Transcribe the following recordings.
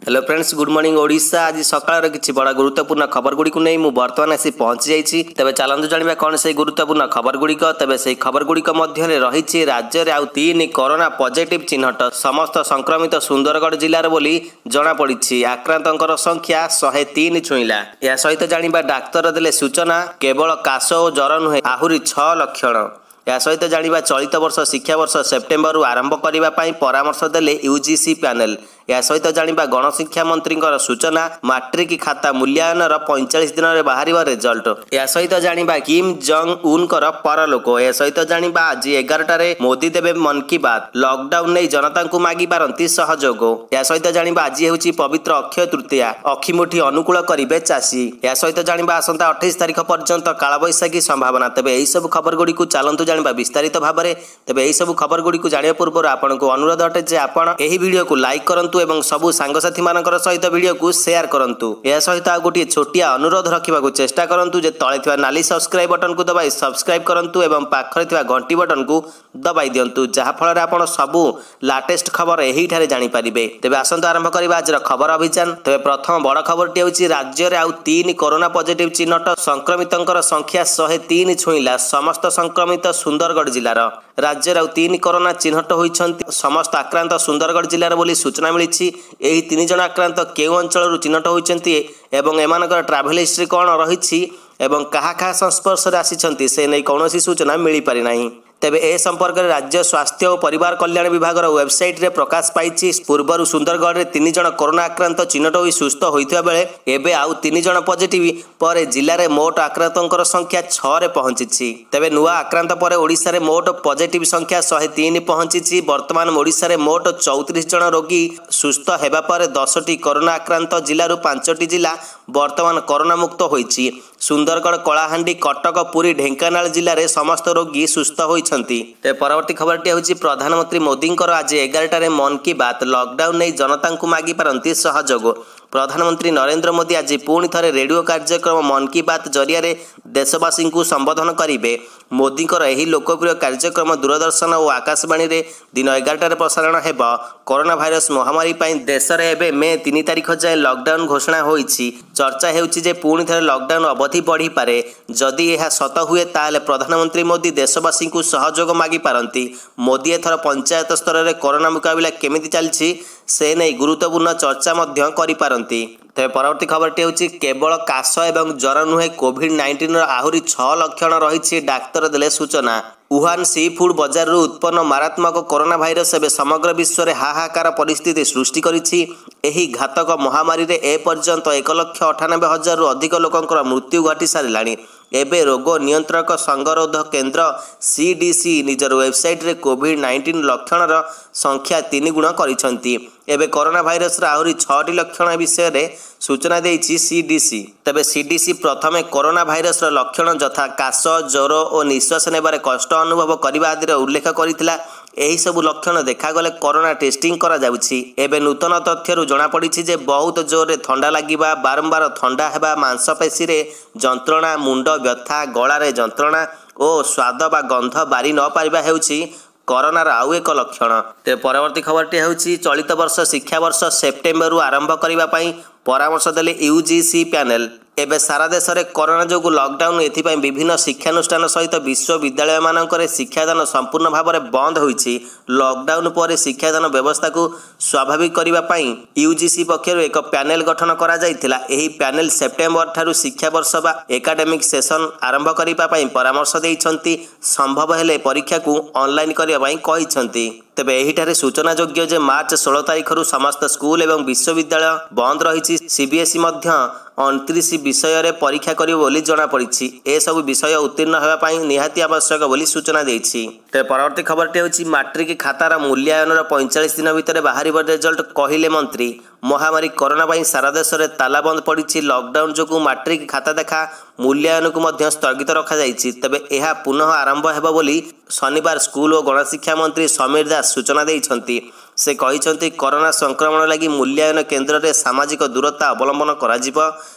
Hello friends, good morning Odisha. आज सकाळ किसी बड़ा गुरुत्वपूर्ण खबर गुड़ी नहीं मुझे बर्तमान आसी पहुंची जाइए। तेज चलतु जाना कौन से गुरुत्वपूर्ण खबर गुड़िक। तेज से खबर गुड़िक रही राज्य में आउ 3 कोरोना पॉजिटिव चिन्हट समस्त संक्रमित सुंदरगढ़ जिलार बोली जमापड़ी। आक्रांतर संख्या 103 छुईला। या सहित जाना डाक्तर देले सूचना केवल काश और जर नुहे आहरी 6 लक्षण। या सहित जाना चलित वर्ष शिक्षा वर्ष सेप्टेम्बर आरंभ करने परामर्श देले यूजीसी पैनल। या सहित जाना गणशिक्षा मंत्री सूचना मैट्रिक खाता मूल्यांकन 45 दिन में बाहर रिजल्ट। या सहित जाना किम जंग उन परलोक। या सहित जाना आज 11 मोदी देवे मन की बात। लॉकडाउन नहीं जनता को मागी पारती सहयोग। या सहित जाना आज हूँ पवित्र अक्षय तृतीया। अखिमुठी अनुकूल करेंगे चाषी। या सहित जाना आसंता 28 तारिख पर्यंत कालबैशाखी संभावना। तेज यही सब खबर गुड़ी चलतु जाना विस्तारित भाव में। तेज यही सब खबर गुड़ी जाना पूर्व आपको अनुरोध अटे जे आपण एही वीडियो को लाइक करंतु एवं सबु सांगसाथी मानकर सहित वीडियो को शेयर करंतु। या सहित आ गोटे छोटिया अनुरोध रखा चेष्टा करंतु जे तले थिबा नाली सब्सक्राइब बटन को दबाई सब्सक्राइब करंतु एवं पाखरे थिबा घंटी बटन को दबाई दियंतु, जहा फल आपण सबु लेटेस्ट खबर एही ठारे जानि परिबे। तेबे आसंत आरंभ करबा आज खबर अभियान। तेबे प्रथम बड़ खबरटी होछि राज्य रे आउ 3 कोरोना पॉजिटिव चिन्हट संक्रमितंकर संख्या 103 छुईला। समस्त संक्रमित सुंदरगढ़ जिलार। राज्य रे आउ 3 कोरोना चिन्हट होइछन्ति। समस्त आक्रांत सुंदरगढ़ जिलार बोली सूचना मिली। एही 3 जन आक्रांत केउ अंचल चिन्हट होइछन्ति एवं एमानकर ट्रैवल हिस्ट्री कौन रही एवं कहा संस्पर्श आसी से नहीं कौन सूचना मिल पारि नाही। तेबे ए संपर्क में राज्य स्वास्थ्य और परिवार कल्याण विभाग वेबसाइट रे प्रकाश पाई। पूर्वर सुंदरगढ़ में 3 जन कोरोना आक्रांत चिन्हट होई सुस्थ होइथिबा बेले एबे आउ 3 जन पॉजिटिव पर जिले में मोट आक्रांतंकर संख्या 6 रे पहुंची। तेबे नुआ आक्रांत पर ओडिशा रे मोट पॉजिटिव संख्या 103 पहुंची। वर्तमान ओडिशा रे मोट 34 जन रोगी सुस्थ हेबा पर 10टी कोरोना आक्रांत जिलू 5टी जिला वर्तमान कोरोना मुक्त होइछि। सुंदरगढ़, कलाहांडी, कटक, पुरी, ढेंकानाल जिले में समस्त रोगी सुस्थ होइछन्ति। परवर्ती खबरटी होछि प्रधानमंत्री मोदी आज 11 मन की बात। लॉकडाउन नहीं जनता को मागी पारती सहयोग। प्रधानमंत्री नरेंद्र मोदी आज पुणी थे रेडियो कार्यक्रम मन की बात जरिया देशवासी को संबोधन करेंगे। मोदी यही लोकप्रिय कार्यक्रम दूरदर्शन और आकाशवाणी रे दिन 11 प्रसारण हेब। कोरोना भाइरस महामारी देश में एवं मे 3 तारिख जाए लॉकडाउन घोषणा होइछि। चर्चा हेउछि जे पुणी थे लॉकडाउन अवधि बढ़ी पारे। जदि यह सत हुए ताले प्रधानमंत्री मोदी देशवासी को सहयोग मागी पारती। मोदी एथर पंचायत स्तर में कोरोना मुकाबला केमिति चलछि से नहीं गुरुत्वपूर्ण चर्चा मध्य करि पारंती। तेज परवर्ती खबरटी होछि केवल काश एवं ज्वर नुहे कोविड-19 आहरी 6 लक्षण रही। डाक्तर देले सूचना। वुहान सी फूड बजार उत्पन्न मारात्मक कोरोना भाइरस एवं समग्र विश्व में हाहाकार परिस्थिति सृष्टि करिछि। एही घातक महामारी रे ए पर्यंत 1,98,000 अधिक लोकंकर मृत्यु घटी सारिलाणी। एबे रोग नियंत्रक संगरोध केन्द्र सीडीसी निजर वेबसाइट रे कोविड-19 लक्षण संख्या 3 गुण करिसंती। एबे कोरोना भाइरस आहरी 6टी लक्षण विषय रे सूचना देइछि सीडीसी। तबे सीडीसी प्रथमे कोरोना भाइरस लक्षण जथा काश, ज्वर और निश्वास नेबारे कष्ट अनुभव करने आदि उल्लेख करथिला। एही सब लक्षण देखागले कोरोना टेस्टिंग करा जाउछि। एबे नूतन तथ्यरु जना पड़िछि जे बहुत जोरे ठंडा लागिबा, बारंबार ठंडा हेबा, मांसपेशी रे जंत्रणा, मुंड व्यथा, गलारे जंत्रणा और स्वाद बा गंध बारी न पारिबा हेउछि कोरोनार आउ एक लक्षण। ते परवर्ती खबरटी हेउछि चलित वर्ष शिक्षा वर्ष सेप्टेम्बर आरंभ करने परामर्श देले यूजीसी पैनल। एबे सारा देश में कोरोना जो लॉकडाउन एथिपाई विभिन्न शिक्षानुष्ठान सहित विश्वविद्यालय मानकर शिक्षादान संपूर्ण भाव में बंद होइछि। लॉकडाउन पर शिक्षादान व्यवस्था को स्वाभाविक करने यूजीसी पक्षर एक पैनल गठन करा जाइथिला। एही पैनल सेप्टेम्बर ठारू शिक्षा वर्ष बा एकाडेमिक सेशन आरंभ करने परामर्श देइछन्ति। संभव हेले परीक्षा को ऑनलाइन करने कहिछन्ति। तेबे एहिठारे सूचना योग्य जे मार्च 16 तारिख समस्त स्कूल एवं विश्वविद्यालय बंद रही। सीबीएसई 29 विषय रे परीक्षा करियो बोली जना पड़िछि। ए सब विषय उत्तीर्ण होगापाई निहाती आवश्यक बोली सूचना देइछि। तेबे परवर्ती खबरटी होछि मैट्रिक खातार मूल्यांकन 45 दिन भितर बाहर रिजल्ट कहिले मंत्री। महामारी कोरोना पाई सारा देश में तालाबंद पड़ी। लॉकडाउन जो मैट्रिक खाता देखा मूल्यांकन को मध्य स्थगित रखा जाइछि। तेबे एहा पुनः आरंभ हेबो बोली शनिवार स्कूल और गणशिक्षा मंत्री समीर दास सूचना देइछन्ति। से कहिछन्ति कोरोना संक्रमण लगी मूल्यांकन केन्द्र में सामाजिक दूरता अवलंबन करा जिवो।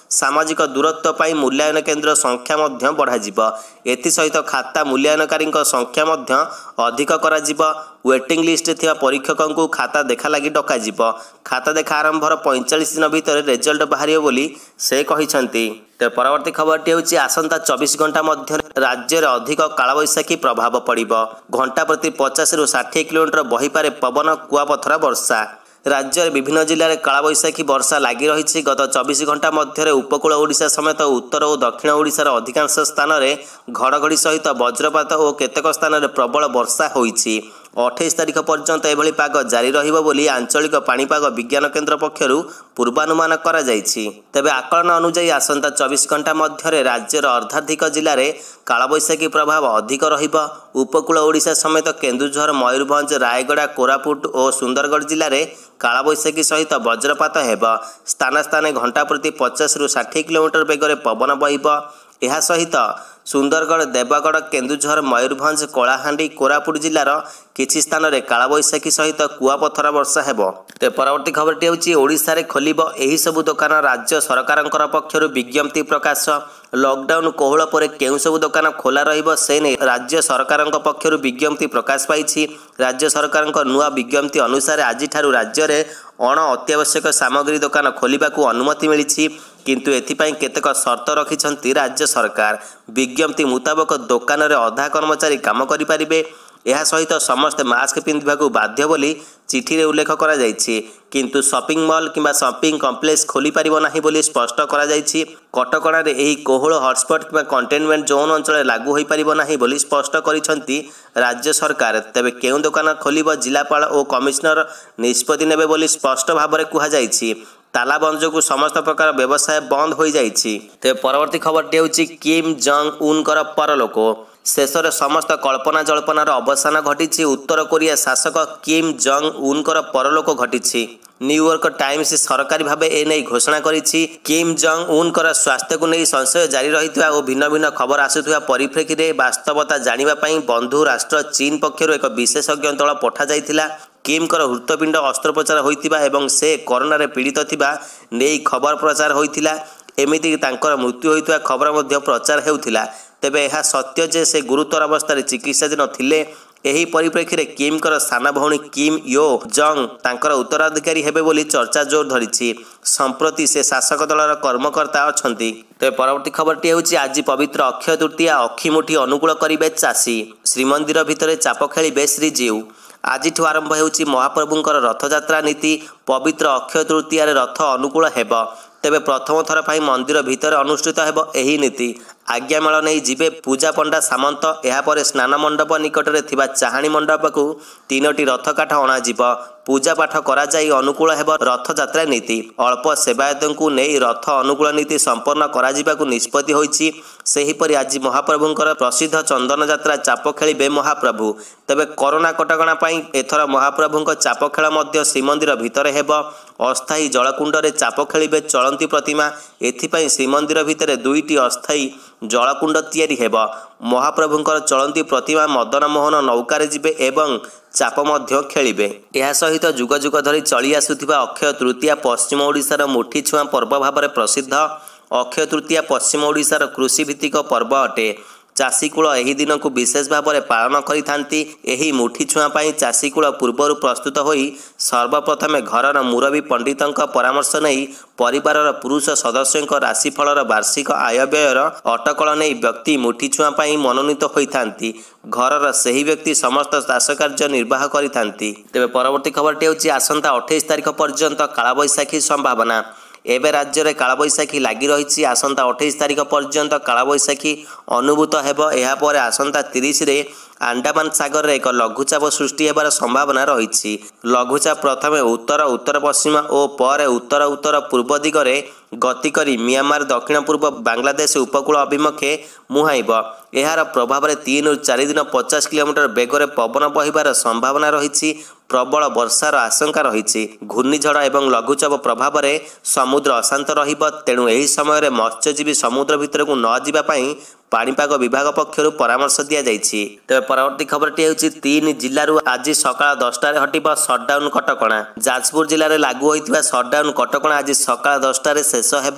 सामाजिक दूरत्व ପାଇଁ ମୂଲ୍ୟାୟନ କେନ୍ଦ୍ର ସଂଖ୍ୟା ମଧ୍ୟ ବଢ଼ାଯିବ। ଏଥିସହିତ ଖାତା ମୂଲ୍ୟାୟନକାରୀଙ୍କ ସଂଖ୍ୟା ମଧ୍ୟ ଅଧିକ କରାଯିବ। ୱେଟିଂ ଲିଷ୍ଟରେ ଥିବା ପରୀକ୍ଷକଙ୍କୁ ଖାତା ଦେଖା ଲାଗି ଡକାଯିବ। ଖାତା ଦେଖା ଆରମ୍ଭର 45 ଦିନ ଭିତରେ ରେଜଲ୍ଟ ବାହାରିବ ବୋଲି ସେ କହିଛନ୍ତି। ତେବେ ପରବର୍ତ୍ତୀ ଖବରଟି ହେଉଛି ଆସନ୍ତା 24 ଘଣ୍ଟା ମଧ୍ୟରେ ରାଜ୍ୟରେ ଅଧିକ କାଳବୈଶାଖୀ ପ୍ରଭାବ ପଡ଼ିବ। ଘଣ୍ଟା ପ୍ରତି 50ରୁ 60 କିଲୋମିଟର ବହିପାରେ ପବନ, କୁଆପଥର ବର୍ଷା। ରାଜ୍ୟରେ ବିଭିନ୍ନ ଜିଲ୍ଲାରେ କାଳବୈଶାଖୀ ବର୍ଷା ଲାଗି ରହିଛି। ଗତ 24 ଘଣ୍ଟା ମଧ୍ୟରେ ଉପକୂଳ ଓଡ଼ିଶା ସମେତ ଉତ୍ତର ଓ ଦକ୍ଷିଣ ଓଡ଼ିଶାର ଅଧିକାଂଶ ସ୍ଥାନରେ ଘଡ଼ଘଡ଼ି ସହିତ ବଜ୍ରପାତ ଓ କେତେକ ସ୍ଥାନରେ ପ୍ରବଳ ବର୍ଷା ହୋଇଛି। 28 ତାରିଖ ପର୍ଯ୍ୟନ୍ତ ଏଭଳି ପାଗ ଜାରି ରହିବ ବୋଲି ଆଞ୍ଚଳିକ ପାଣିପାଗ ବିଜ୍ଞାନ କେନ୍ଦ୍ର ପକ୍ଷରୁ ପୂର୍ବାନୁମାନ କରାଯାଇଛି। ତେବେ ଆକଳନ ଅନୁଯାୟୀ ଆସନ୍ତା 24 ଘଣ୍ଟା ମଧ୍ୟରେ ରାଜ୍ୟର ଅର୍ଦ୍ଧାଧିକ ଜିଲ୍ଲାରେ କାଳବୈଶାଖୀ ପ୍ରଭାବ ଅଧିକ ରହିବ। ଉପକୂଳ ଓଡ଼ିଶା ସମେତ କେନ୍ଦୁଝର, ମୟୂରଭଞ୍ଜ, ରାୟଗଡ଼ା, କୋରାପୁଟ ଓ ସୁନ୍ଦରଗଡ଼ ଜିଲ୍ଲାରେ କାଳବୈଶାଖୀ ସହିତ ବଜ୍ରପାତ ହେବ। ସ୍ଥାନେ ସ୍ଥାନେ ଘଣ୍ଟା ପ୍ରତି 50ରୁ 60 କିଲୋମିଟର ବେଗରେ ପବନ ବହିବ। ଏହା ସହିତ ସୁନ୍ଦରଗଡ଼, ଦେବଗଡ଼, କେନ୍ଦୁଝର, ମୟୂରଭଞ୍ଜ, କଳାହାଣ୍ଡି, କୋରାପୁଟ ଜିଲ୍ଲାର କିଛି ସ୍ଥାନରେ କାଳବୈଶାଖୀ ସହିତ କୁଆପଥର ବର୍ଷା ହେବ। ତେବେ ପରବର୍ତ୍ତୀ ଖବରଟି ହେଉଛି ଓଡ଼ିଶାରେ ଖୋଲିବ ଏହିସବୁ ଦୋକାନ, ରାଜ୍ୟ ସରକାରଙ୍କର ପକ୍ଷରୁ ବିଜ୍ଞପ୍ତି ପ୍ରକାଶ। ଲକଡାଉନ କୋହଳ ପରେ କେଉଁ ସବୁ ଦୋକାନ ଖୋଲା ରହିବ ସେ ନେଇ ରାଜ୍ୟ ସରକାରଙ୍କ ପକ୍ଷରୁ ବିଜ୍ଞପ୍ତି ପ୍ରକାଶ ପାଇଛି। ରାଜ୍ୟ ସରକାରଙ୍କ ନୂଆ ବିଜ୍ଞପ୍ତି ଅନୁସାରେ ଆଜିଠାରୁ ରାଜ୍ୟରେ ଅଣ ଅତ୍ୟାବଶ୍ୟକ ସାମଗ୍ରୀ ଦୋକାନ ଖୋଲିବାକୁ ଅନୁମତି ମିଳିଛି। କିନ୍ତୁ ଏଥିପାଇଁ କେତେକ ସର୍ତ୍ତ ରଖିଛନ୍ତି ରାଜ୍ୟ ସରକାର। ବିଜ୍ଞପ୍ତି ମୁତାବକ ଦୋକାନରେ ଅଧା କର୍ମଚାରୀ କାମ କରିପାରିବେ। ଏହା ସହିତ ସମସ୍ତେ ମାସ୍କ ପିନ୍ଧିବାକୁ ବାଧ୍ୟ ବୋଲି ଚିଠିରେ ଉଲ୍ଲେଖ କରାଯାଇଛି। କିନ୍ତୁ ସପିଂ ମଲ୍ କିମ୍ବା ସପିଂ କମ୍ପ୍ଲେକ୍ସ ଖୋଲିପାରିବ ନାହିଁ ବୋଲି ସ୍ପଷ୍ଟ କରାଯାଇଛି। କଟକଣାରେ ଏହି କୋହଳ ହଟସ୍ପଟ୍ କିମ୍ବା କଣ୍ଟେନମେଣ୍ଟ ଜୋନ୍ ଅଞ୍ଚଳରେ ଲାଗୁ ହୋଇପାରିବ ନାହିଁ ବୋଲି ସ୍ପଷ୍ଟ କରିଛନ୍ତି ରାଜ୍ୟ ସରକାର। ତେବେ କେଉଁ ଦୋକାନ ଖୋଲିବ ଜିଲ୍ଲାପାଳ ଓ କମିଶନର ନିଷ୍ପତ୍ତି ନେବେ ବୋଲି ସ୍ପଷ୍ଟ ଭାବରେ କୁହାଯାଇଛି। ତାଲାବନ୍ଦ ଯୋଗୁଁ ସମସ୍ତ ପ୍ରକାର ବ୍ୟବସାୟ ବନ୍ଦ ହୋଇଯାଇଛି। ତେବେ ପରବର୍ତ୍ତୀ ଖବରଟି ହେଉଛି କିମ୍ ଜଙ୍ଗ ଉନ୍ଙ୍କର ପରଲୋକ। ଶେଷରେ ସମସ୍ତ କଳ୍ପନା ଜଳ୍ପନାର ଅବସାନ ଘଟିଛି। ଉତ୍ତର କୋରିଆ ଶାସକ କିମ୍ ଜଙ୍ଗ ଉନ୍ଙ୍କର ପରଲୋକ ଘଟିଛି। ନ୍ୟୁୟର୍କ ଟାଇମ୍ସ ସରକାରୀ ଭାବେ ଏନେଇ ଘୋଷଣା କରିଛି। କିମ୍ ଜଙ୍ଗ ଉନ୍ଙ୍କର ସ୍ୱାସ୍ଥ୍ୟକୁ ନେଇ ସଂଶୟ ଜାରି ରହିଥିବା ଓ ଭିନ୍ନ ଭିନ୍ନ ଖବର ଆସୁଥିବା ପରିପ୍ରେକ୍ଷୀରେ ବାସ୍ତବତା ଜାଣିବା ପାଇଁ ବନ୍ଧୁ ରାଷ୍ଟ୍ର ଚୀନ ପକ୍ଷରୁ ଏକ ବିଶେଷଜ୍ଞ ଦଳ ପଠାଯାଇଥିଲା। କିମ୍ଙ୍କର ହୃତପିଣ୍ଡ ଅସ୍ତ୍ରୋପଚାର ହୋଇଥିବା ଏବଂ ସେ କରୋନାରେ ପୀଡ଼ିତ ଥିବା ନେଇ ଖବର ପ୍ରଚାର ହୋଇଥିଲା। ଏମିତିକି ତାଙ୍କର ମୃତ୍ୟୁ ହୋଇଥିବା ଖବର ମଧ୍ୟ ପ୍ରଚାର ହେଉଥିଲା। ତେବେ ଏହା ସତ୍ୟ ଯେ ସେ ଗୁରୁତର ଅବସ୍ଥାରେ ଚିକିତ୍ସାଧୀନ ଥିଲେ। ଏହି ପରିପ୍ରେକ୍ଷୀରେ କିମ୍ଙ୍କର ସାନ ଭଉଣୀ କିମ୍ ୟୋ ଜଙ୍ଗ ତାଙ୍କର ଉତ୍ତରାଧିକାରୀ ହେବେ ବୋଲି ଚର୍ଚ୍ଚା ଜୋର ଧରିଛି। ସମ୍ପ୍ରତି ସେ ଶାସକ ଦଳର କର୍ମକର୍ତ୍ତା ଅଛନ୍ତି। ତେବେ ପରବର୍ତ୍ତୀ ଖବରଟି ହେଉଛି ଆଜି ପବିତ୍ର ଅକ୍ଷୟ ତୃତୀୟା, ଅକ୍ଷିମୁଠି ଅନୁକୂଳ କରିବେ ଚାଷୀ। ଶ୍ରୀମନ୍ଦିର ଭିତରେ ଚାପ ଖେଳିବେ ଶ୍ରୀଜୀଉ। ଆଜିଠୁ ଆରମ୍ଭ ହେଉଛି ମହାପ୍ରଭୁଙ୍କର ରଥଯାତ୍ରା ନୀତି। ପବିତ୍ର ଅକ୍ଷୟ ତୃତୀୟାରେ ରଥ ଅନୁକୂଳ ହେବ। ତେବେ ପ୍ରଥମ ଥର ପାଇଁ ମନ୍ଦିର ଭିତରେ ଅନୁଷ୍ଠିତ ହେବ ଏହି ନୀତି। ଆଜ୍ଞାମାଳ ନେଇ ଯିବେ ପୂଜା ପଣ୍ଡା ସାମନ୍ତ। ଏହାପରେ ସ୍ନାନ ମଣ୍ଡପ ନିକଟରେ ଥିବା ଚାହାଣୀ ମଣ୍ଡପକୁ 3ଟି ରଥ କାଠ ଅଣାଯିବ। ପୂଜା ପାଠ କରାଯାଇ ଅନୁକୂଳ ହେବ ରଥଯାତ୍ରା ନୀତି। ଅଳ୍ପ ସେବାୟତଙ୍କୁ ନେଇ ରଥ ଅନୁକୂଳ ନୀତି ସମ୍ପନ୍ନ କରାଯିବାକୁ ନିଷ୍ପତ୍ତି ହୋଇଛି। ସେହିପରି ଆଜି ମହାପ୍ରଭୁଙ୍କର ପ୍ରସିଦ୍ଧ ଚନ୍ଦନ ଯାତ୍ରା ଚାପ ଖେଳିବେ ମହାପ୍ରଭୁ। ତେବେ କରୋନା କଟକଣା ପାଇଁ ଏଥର ମହାପ୍ରଭୁଙ୍କ ଚାପ ଖେଳ ମଧ୍ୟ ଶ୍ରୀମନ୍ଦିର ଭିତରେ ହେବ। ଅସ୍ଥାୟୀ ଜଳକୁଣ୍ଡରେ ଚାପ ଖେଳିବେ ଚଳନ୍ତି ପ୍ରତିମା। ଏଥିପାଇଁ ଶ୍ରୀମନ୍ଦିର ଭିତରେ 2ଟି ଅସ୍ଥାୟୀ ଜଳକୁଣ୍ଡ ତିଆରି ହେବ। ମହାପ୍ରଭୁଙ୍କର ଚଳନ୍ତି ପ୍ରତିମା ମଦନ ମୋହନ ନୌକାରେ ଯିବେ ଏବଂ ଚାପ ମଧ୍ୟ ଖେଳିବେ। ଏହା ସହିତ ଯୁଗ ଯୁଗ ଧରି ଚଳି ଆସୁଥିବା ଅକ୍ଷୟ ତୃତୀୟା ପଶ୍ଚିମ ଓଡ଼ିଶାର ମୁଠି ଛୁଆଁ ପର୍ବ ଭାବରେ ପ୍ରସିଦ୍ଧ। ଅକ୍ଷୟ ତୃତୀୟା ପଶ୍ଚିମ ଓଡ଼ିଶାର କୃଷିଭିତ୍ତିକ ପର୍ବ ଅଟେ। ଚାଷୀକୂଳ ଏହି ଦିନକୁ ବିଶେଷ ଭାବରେ ପାଳନ କରିଥାନ୍ତି। ଏହି ମୁଠି ଛୁଆଁ ପାଇଁ ଚାଷୀକୂଳ ପୂର୍ବରୁ ପ୍ରସ୍ତୁତ ହୋଇ ସର୍ବପ୍ରଥମେ ଘରର ମୁରବୀ ପଣ୍ଡିତଙ୍କ ପରାମର୍ଶ ନେଇ ପରିବାରର ପୁରୁଷ ସଦସ୍ୟଙ୍କ ରାଶିଫଳର ବାର୍ଷିକ ଆୟବ୍ୟୟର ଅଟକଳ ନେଇ ବ୍ୟକ୍ତି ମୁଠି ଛୁଆଁ ପାଇଁ ମନୋନୀତ ହୋଇଥାନ୍ତି। ଘରର ସେହି ବ୍ୟକ୍ତି ସମସ୍ତ ଚାଷ କାର୍ଯ୍ୟ ନିର୍ବାହ କରିଥାନ୍ତି। ତେବେ ପରବର୍ତ୍ତୀ ଖବରଟି ହେଉଛି ଆସନ୍ତା 28 ତାରିଖ ପର୍ଯ୍ୟନ୍ତ କାଳବୈଶାଖୀ ସମ୍ଭାବନା। ଏବେ ରାଜ୍ୟରେ କାଳବୈଶାଖୀ ଲାଗି ରହିଛି। ଆସନ୍ତା 28 ତାରିଖ ପର୍ଯ୍ୟନ୍ତ କାଳବୈଶାଖୀ ଅନୁଭୂତ ହେବ। ଏହାପରେ ଆସନ୍ତା 30ରେ ଆଣ୍ଡାମାନ ସାଗରରେ ଏକ ଲଘୁଚାପ ସୃଷ୍ଟି ହେବାର ସମ୍ଭାବନା ରହିଛି। ଲଘୁଚାପ ପ୍ରଥମେ ଉତ୍ତର ଉତ୍ତର ପଶ୍ଚିମ ଓ ପରେ ଉତ୍ତର ଉତ୍ତର ପୂର୍ବ ଦିଗରେ ଗତି କରି ମିଆଁମାର, ଦକ୍ଷିଣ ପୂର୍ବ ବାଂଲାଦେଶ ଉପକୂଳ ଅଭିମୁଖେ ମୁହାଁଇବ। ଏହାର ପ୍ରଭାବରେ 3ରୁ 4 ଦିନ 50 କିଲୋମିଟର ବେଗରେ ପବନ ବହିବାର ସମ୍ଭାବନା ରହିଛି। ପ୍ରବଳ ବର୍ଷାର ଆଶଙ୍କା ରହିଛି। ଘୂର୍ଣ୍ଣିଝଡ଼ ଏବଂ ଲଘୁଚାପ ପ୍ରଭାବରେ ସମୁଦ୍ର ଅଶାନ୍ତ ରହିବ। ତେଣୁ ଏହି ସମୟରେ ମତ୍ସ୍ୟଜୀବୀ ସମୁଦ୍ର ଭିତରକୁ ନ ଯିବା ପାଇଁ ପାଣିପାଗ ବିଭାଗ ପକ୍ଷରୁ ପରାମର୍ଶ ଦିଆଯାଇଛି। ତେବେ ପରବର୍ତ୍ତୀ ଖବରଟି ହେଉଛି 3 ଜିଲ୍ଲାରୁ ଆଜି ସକାଳ 10ଟାରେ ହଟିବ ସଟ୍ଡାଉନ୍ କଟକଣା। ଯାଜପୁର ଜିଲ୍ଲାରେ ଲାଗୁ ହୋଇଥିବା ସଟ୍ଡାଉନ୍ କଟକଣା ଆଜି ସକାଳ 10ଟାରେ ଶେଷ ହେବ।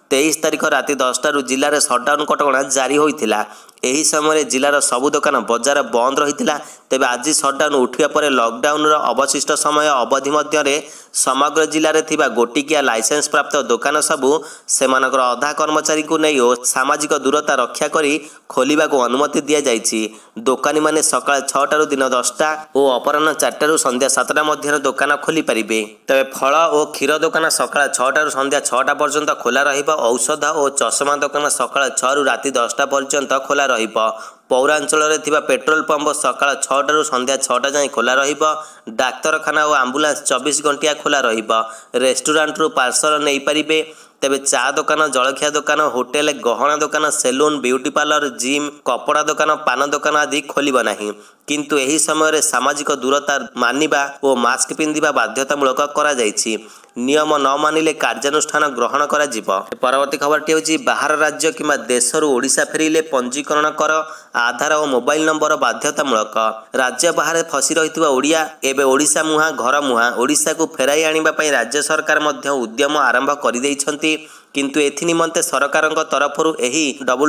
23 तारिख राति 10टाରୁ ଜିଲ୍ଲାରେ ସଟ୍ଡାଉନ୍ କଟକଣା ଜାରି ହୋଇଥିଲା। ଏହି ସମୟରେ ଜିଲ୍ଲାର ସବୁ ଦୋକାନ ବଜାର ବନ୍ଦ ରହିଥିଲା। ତେବେ ଆଜି ସଟ୍ଡାଉନ୍ ଉଠିବା ପରେ ଲକଡାଉନର ଅବଶିଷ୍ଟ ସମୟ ଅବଧି ମଧ୍ୟରେ ସମଗ୍ର ଜିଲ୍ଲାରେ ଥିବା ଗୋଟିକିଆ ଲାଇସେନ୍ସ ପ୍ରାପ୍ତ ଦୋକାନ ସବୁ ସେମାନଙ୍କର ଅଧା କର୍ମଚାରୀଙ୍କୁ ନେଇ ଓ ସାମାଜିକ ଦୂରତା ରକ୍ଷା କରି ଖୋଲିବାକୁ ଅନୁମତି ଦିଆଯାଇଛି। ଦୋକାନୀମାନେ ସକାଳ 6ଟାରୁ ଦିନ 10ଟା ଓ ଅପରାହ୍ନ 4ଟାରୁ ସନ୍ଧ୍ୟା 7ଟା ମଧ୍ୟରେ ଦୋକାନ ଖୋଲିପାରିବେ। ତେବେ ଫଳ ଓ କ୍ଷୀର ଦୋକାନ ସକାଳ 6ଟାରୁ ସନ୍ଧ୍ୟା 6ଟା ପର୍ଯ୍ୟନ୍ତ ଖୋଲା ରହିବ। ଔଷଧ ଓ ଚଷମା ଦୋକାନ ସକାଳ 6ରୁ ରାତି 10ଟା ପର୍ଯ୍ୟନ୍ତ ଖୋଲା ରହିବ। ପୌରାଞ୍ଚଳରେ ଥିବା ପେଟ୍ରୋଲ ପମ୍ପ ସକାଳ 6ଟାରୁ ସନ୍ଧ୍ୟା 6ଟା ଯାଏଁ ଖୋଲା ରହିବ। ଡାକ୍ତରଖାନା ଓ ଆମ୍ବୁଲାନ୍ସ 24 ଘଣ୍ଟିଆ ଖୋଲା ରହିବ। ରେଷ୍ଟୁରାଣ୍ଟରୁ ପାର୍ସଲ ନେଇପାରିବେ। ତେବେ ଚା ଦୋକାନ, ଜଳଖିଆ ଦୋକାନ, ହୋଟେଲ, ଗହଣା ଦୋକାନ, ସେଲୁନ୍, ବିୟୁଟି ପାର୍ଲର, ଜିମ୍, କପଡ଼ା ଦୋକାନ, ପାନ ଦୋକାନ ଆଦି ଖୋଲିବ ନାହିଁ। କିନ୍ତୁ ଏହି ସମୟରେ ସାମାଜିକ ଦୂରତା ମାନିବା ଓ ମାସ୍କ ପିନ୍ଧିବା ବାଧ୍ୟତାମୂଳକ କରାଯାଇଛି। ନିୟମ ନ ମାନିଲେ କାର୍ଯ୍ୟାନୁଷ୍ଠାନ ଗ୍ରହଣ କରାଯିବ। ପରବର୍ତ୍ତୀ ଖବରଟି ହେଉଛି ବାହାର ରାଜ୍ୟ କିମ୍ବା ଦେଶରୁ ଓଡ଼ିଶା ଫେରିଲେ ପଞ୍ଜୀକରଣ କର, ଆଧାର ଓ ମୋବାଇଲ ନମ୍ବର ବାଧ୍ୟତାମୂଳକ। ରାଜ୍ୟ ବାହାରେ ଫସି ରହିଥିବା ଓଡ଼ିଆ ଏବେ ଓଡ଼ିଶା ମୁହାଁ ଘର ମୁହାଁ। ଓଡ଼ିଶାକୁ ଫେରାଇ ଆଣିବା ପାଇଁ ରାଜ୍ୟ ସରକାର ମଧ୍ୟ ଉଦ୍ୟମ ଆରମ୍ଭ କରିଦେଇଛନ୍ତି। କିନ୍ତୁ ଏଥି ନିମନ୍ତେ ସରକାରଙ୍କ ତରଫରୁ ଏହି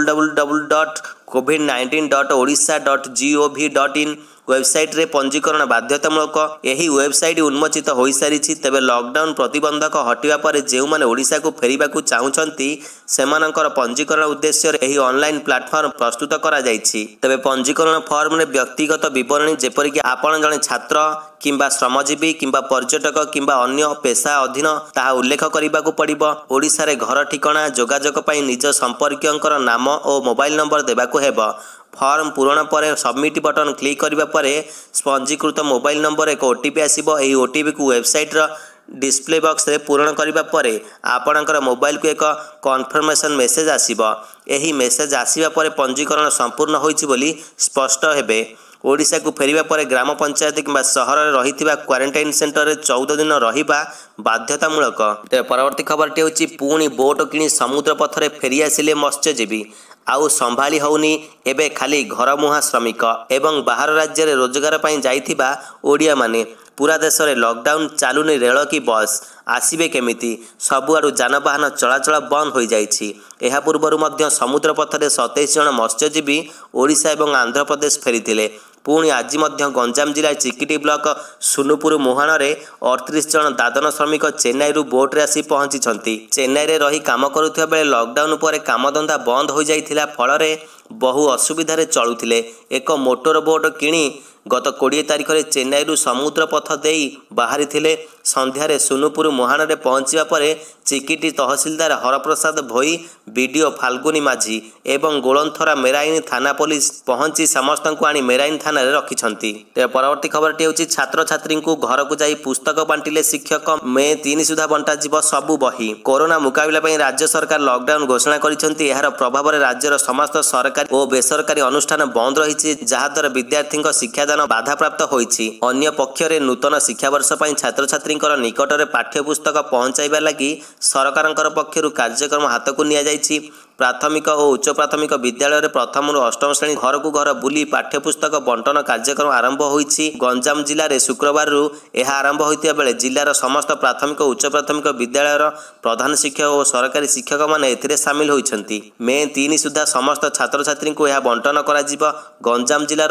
www.covid19.odisha.gov.in ୱେବସାଇଟ୍ରେ ପଞ୍ଜୀକରଣ ବାଧ୍ୟତାମୂଳକ। ଏହି ୱେବସାଇଟ୍ ଉନ୍ମୋଚିତ ହୋଇସାରିଛି। ତେବେ ଲକଡାଉନ୍ ପ୍ରତିବନ୍ଧକ ହଟିବା ପରେ ଯେଉଁମାନେ ଓଡ଼ିଶାକୁ ଫେରିବାକୁ ଚାହୁଁଛନ୍ତି ସେମାନଙ୍କର ପଞ୍ଜୀକରଣ ଉଦ୍ଦେଶ୍ୟରେ ଏହି ଅନଲାଇନ୍ ପ୍ଲାଟଫର୍ମ ପ୍ରସ୍ତୁତ କରାଯାଇଛି। ତେବେ ପଞ୍ଜୀକରଣ ଫର୍ମରେ ବ୍ୟକ୍ତିଗତ ବିବରଣୀ ଯେପରିକି ଆପଣ ଜଣେ ଛାତ୍ର କିମ୍ବା ଶ୍ରମଜୀବୀ କିମ୍ବା ପର୍ଯ୍ୟଟକ କିମ୍ବା ଅନ୍ୟ ପେଶା ଅଧୀନ ତାହା ଉଲ୍ଲେଖ କରିବାକୁ ପଡ଼ିବ। ଓଡ଼ିଶାରେ ଘର ଠିକଣା ଯୋଗାଯୋଗ ପାଇଁ ନିଜ ସମ୍ପର୍କୀୟଙ୍କର ନାମ ଓ ମୋବାଇଲ ନମ୍ବର ଦେବାକୁ ହେବ। ଫର୍ମ ପୂରଣ ପରେ ସବମିଟ୍ ବଟନ୍ କ୍ଲିକ୍ କରିବା ପରେ ପଞ୍ଜୀକୃତ ମୋବାଇଲ ନମ୍ବର ଏକ OTP ଆସିବ। ଏହି OTPକୁ ୱେବସାଇଟ୍ର ଡିସପ୍ଲେ ବକ୍ସରେ ପୂରଣ କରିବା ପରେ ଆପଣଙ୍କର ମୋବାଇଲକୁ ଏକ କନଫର୍ମେସନ୍ ମେସେଜ୍ ଆସିବ। ଏହି ମେସେଜ୍ ଆସିବା ପରେ ପଞ୍ଜୀକରଣ ସମ୍ପୂର୍ଣ୍ଣ ହୋଇଛି ବୋଲି ସ୍ପଷ୍ଟ ହେବେ। ଓଡ଼ିଶାକୁ ଫେରିବା ପରେ ଗ୍ରାମ ପଞ୍ଚାୟତ କିମ୍ବା ସହରରେ ରହିଥିବା କ୍ୱାରେଣ୍ଟାଇନ୍ ସେଣ୍ଟରରେ 14 ଦିନ ରହିବା ବାଧ୍ୟତାମୂଳକ। ତେବେ ପରବର୍ତ୍ତୀ ଖବରଟି ହେଉଛି ପୁଣି ବୋଟ୍ କିଣି ସମୁଦ୍ର ପଥରେ ଫେରିଆସିଲେ ମତ୍ସ୍ୟଜୀବୀ। ଆଉ ସମ୍ଭାଳି ହେଉନି ଏବେ ଖାଲି ଘରମୁହାଁ ଶ୍ରମିକ ଏବଂ ବାହାର ରାଜ୍ୟରେ ରୋଜଗାର ପାଇଁ ଯାଇଥିବା ଓଡ଼ିଆମାନେ। ପୁରା ଦେଶରେ ଲକଡାଉନ୍, ଚାଲୁନି ରେଳ କି ବସ୍, ଆସିବେ କେମିତି? ସବୁଆଡ଼ୁ ଯାନବାହନ ଚଳାଚଳ ବନ୍ଦ ହୋଇଯାଇଛି। ଏହା ପୂର୍ବରୁ ମଧ୍ୟ ସମୁଦ୍ର ପଥରେ 27 ଜଣ ମତ୍ସ୍ୟଜୀବୀ ଓଡ଼ିଶା ଏବଂ ଆନ୍ଧ୍ରପ୍ରଦେଶ ଫେରିଥିଲେ। ପୁଣି ଆଜି ମଧ୍ୟ ଗଞ୍ଜାମ ଜିଲ୍ଲା ଚିକିଟି ବ୍ଲକ ସୁନୁପୁର ମୁହାଣରେ 38 ଜଣ ଦାଦନ ଶ୍ରମିକ ଚେନ୍ନାଇରୁ ବୋଟ୍ରେ ଆସି ପହଞ୍ଚିଛନ୍ତି। ଚେନ୍ନାଇରେ ରହି କାମ କରୁଥିବା ବେଳେ ଲକଡାଉନ୍ ପରେ କାମଧନ୍ଦା ବନ୍ଦ ହୋଇଯାଇଥିଲା। ଫଳରେ ବହୁ ଅସୁବିଧାରେ ଚଳୁଥିଲେ। ଏକ ମୋଟର ବୋଟ୍ କିଣି ଗତ 20 ତାରିଖରେ ଚେନ୍ନାଇରୁ ସମୁଦ୍ର ପଥ ଦେଇ ବାହାରିଥିଲେ। ସନ୍ଧ୍ୟାରେ ସୁନୁପୁର ମୁହାଣରେ ପହଞ୍ଚିବା ପରେ ଚିକିଟି ତହସିଲଦାର ହରପ୍ରସାଦ ଭୋଇ, ବିଡିଓ ଫାଲ୍ଗୁନି ମାଝୀ ଏବଂ ଗୋଳନ୍ଥରା ମେରାଇନ୍ ଥାନା ପୋଲିସ ପହଞ୍ଚି ସମସ୍ତଙ୍କୁ ଆଣି ମେରାଇନ୍ ଥାନାରେ ରଖିଛନ୍ତି। ତେବେ ପରବର୍ତ୍ତୀ ଖବରଟି ହେଉଛି ଛାତ୍ରଛାତ୍ରୀଙ୍କୁ ଘରକୁ ଯାଇ ପୁସ୍ତକ ବାଣ୍ଟିଲେ ଶିକ୍ଷକ। ମେ 3 ସୁଦ୍ଧା ବଣ୍ଟାଯିବ ସବୁ ବହି। କରୋନା ମୁକାବିଲା ପାଇଁ ରାଜ୍ୟ ସରକାର ଲକଡାଉନ୍ ଘୋଷଣା କରିଛନ୍ତି। ଏହାର ପ୍ରଭାବରେ ରାଜ୍ୟର ସମସ୍ତ ସରକାରୀ ଓ ବେସରକାରୀ ଅନୁଷ୍ଠାନ ବନ୍ଦ ରହିଛି, ଯାହାଦ୍ୱାରା ବିଦ୍ୟାର୍ଥୀଙ୍କ ଶିକ୍ଷାଦାନ ବାଧାପ୍ରାପ୍ତ ହୋଇଛି। ଅନ୍ୟ ପକ୍ଷରେ ନୂତନ ଶିକ୍ଷାବର୍ଷ ପାଇଁ ଛାତ୍ରଛାତ୍ରୀଙ୍କର ନିକଟରେ ପାଠ୍ୟପୁସ୍ତକ ପହଞ୍ଚାଇବା ଲାଗି ସରକାରଙ୍କର ପକ୍ଷରୁ କାର୍ଯ୍ୟକ୍ରମ ହାତକୁ ନିଆଯାଇଛି। ପ୍ରାଥମିକ ଓ ଉଚ୍ଚ ପ୍ରାଥମିକ ବିଦ୍ୟାଳୟରେ ପ୍ରଥମରୁ ଅଷ୍ଟମ ଶ୍ରେଣୀ ଘରକୁ ଘର ବୁଲି ପାଠ୍ୟପୁସ୍ତକ ବଣ୍ଟନ କାର୍ଯ୍ୟକ୍ରମ ଆରମ୍ଭ ହୋଇଛି। ଗଞ୍ଜାମ ଜିଲ୍ଲାରେ ଶୁକ୍ରବାରରୁ ଏହା ଆରମ୍ଭ ହୋଇଥିବା ବେଳେ ଜିଲ୍ଲାର ସମସ୍ତ ପ୍ରାଥମିକ ଓ ଉଚ୍ଚ ପ୍ରାଥମିକ ବିଦ୍ୟାଳୟର ପ୍ରଧାନ ଶିକ୍ଷକ ଓ ସରକାରୀ ଶିକ୍ଷକମାନେ ଏଥିରେ ସାମିଲ ହୋଇଛନ୍ତି। ମେ 3 ସୁଦ୍ଧା ସମସ୍ତ ଛାତ୍ରଛାତ୍ରୀଙ୍କୁ ଏହା ବଣ୍ଟନ କରାଯିବ। ଗଞ୍ଜାମ ଜିଲ୍ଲାର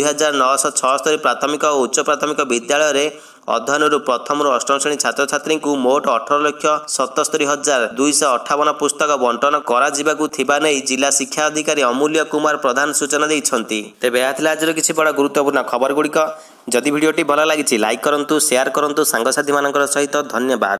2976 ପ୍ରାଥମିକ ଓ ଉଚ୍ଚ ପ୍ରାଥମିକ ବିଦ୍ୟାଳୟରେ ଅଧ୍ୟୟନରୁ ପ୍ରଥମରୁ ଅଷ୍ଟମ ଶ୍ରେଣୀ ଛାତ୍ରଛାତ୍ରୀଙ୍କୁ ମୋଟ 18,77,258 ପୁସ୍ତକ ବଣ୍ଟନ କରାଯିବାକୁ ଥିବା ନେଇ ଜିଲ୍ଲା ଶିକ୍ଷା ଅଧିକାରୀ ଅମୂଲ୍ୟ କୁମାର ପ୍ରଧାନ ସୂଚନା ଦେଇଛନ୍ତି। ତେବେ ଏହା ଥିଲା ଆଜିର କିଛି ବଡ଼ ଗୁରୁତ୍ୱପୂର୍ଣ୍ଣ ଖବରଗୁଡ଼ିକ। ଯଦି ଭିଡ଼ିଓଟି ଭଲ ଲାଗିଛି ଲାଇକ୍ କରନ୍ତୁ, ସେୟାର କରନ୍ତୁ ସାଙ୍ଗସାଥିମାନଙ୍କର ସହିତ। ଧନ୍ୟବାଦ।